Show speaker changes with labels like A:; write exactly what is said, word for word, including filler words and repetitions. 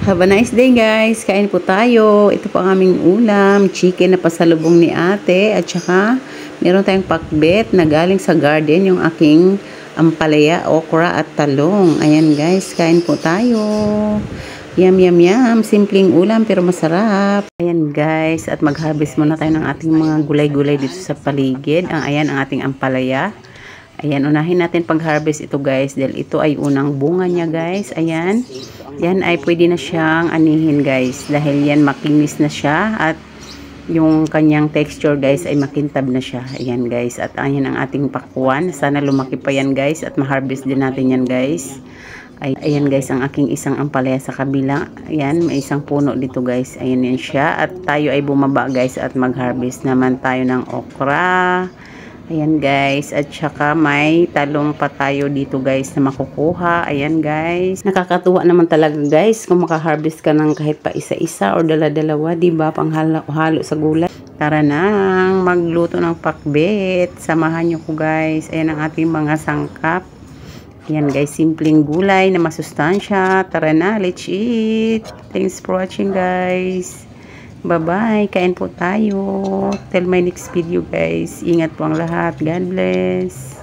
A: Have a nice day guys. Kain po tayo. Ito po ang aming ulam. Chicken na pasalubong ni ate. At saka meron tayong pakbet na galing sa garden. Yung aking ampalaya, okra at talong. Ayan guys. Kain po tayo. Yum yum yum. Simpleng ulam pero masarap. Ayan guys. At mag-harvest muna tayo ng ating mga gulay-gulay dito sa paligid. Ang ayan ang ating ampalaya. Ayan, unahin natin pag-harvest ito guys dahil ito ay unang bunga niya guys. Ayan, yan ay pwede na siyang anihin guys dahil yan makinis na siya at yung kanyang texture guys ay makintab na siya. Ayan guys, at ayan ang ating pakwan. Sana lumaki pa yan guys at ma-harvest din natin yan guys. Ay, ayan guys, ang aking isang ampalaya sa kabila. Ayan, may isang puno dito guys. Ayan yan siya at tayo ay bumaba guys at mag-harvest naman tayo ng okra. Ayan guys, at saka may talong pa tayo dito guys na makukuha. Ayan guys, nakakatuwa naman talaga guys kung makaharvest ka ng kahit pa isa-isa or dala-dalawa, diba? Pang halo-halo sa gulay. Tara nang magluto ng pakbet. Samahan nyo ko guys. Ayan ang ating mga sangkap. Ayan guys, simpleng gulay na masustansya. Tara na, let's eat. Thanks for watching guys. Bye-bye. Kain po tayo. Till my next video guys. Ingat po ang lahat. God bless.